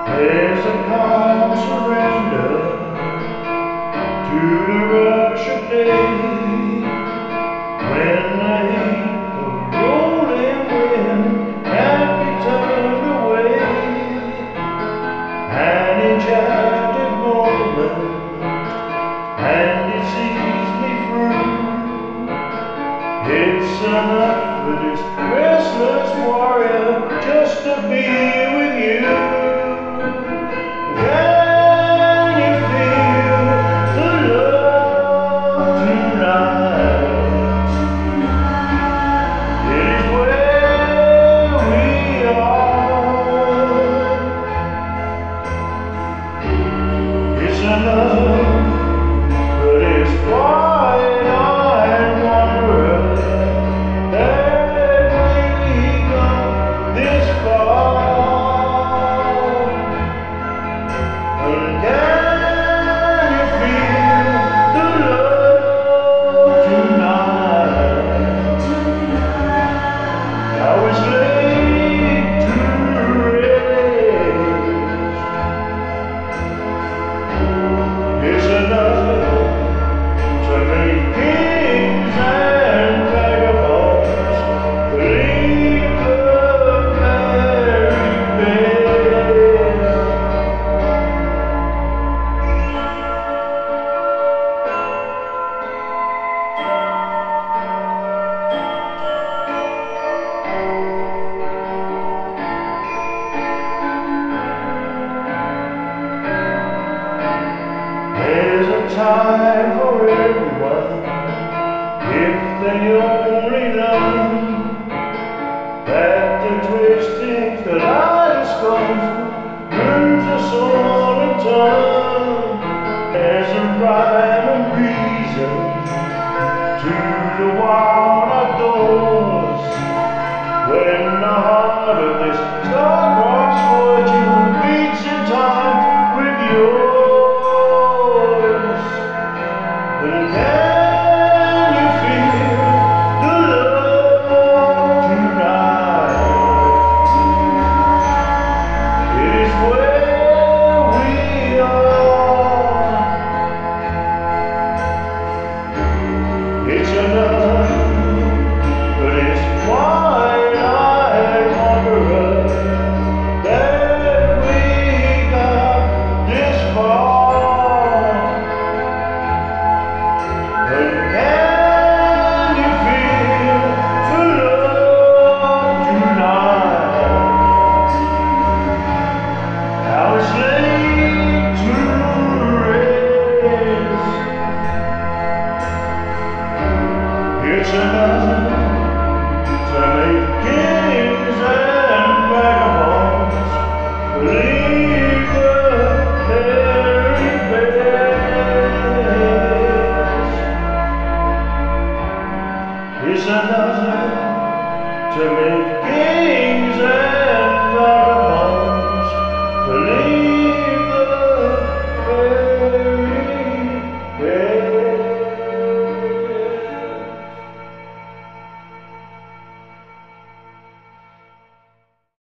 There's a calm surrender to the rush of day, when the heat of rolling wind can't be turned away. An enchanted moment, and it sees me through. It's enough for this restless warrior just to be with you. Can you feel the love tonight? It is where we are. It's enough for this quiet and wanderer that we come this far. And can you feel the love tonight? How it's laid to rest. It's enough to make kings and vagabonds believe the very best. There's a time for everyone, if they only learn that the twistings that I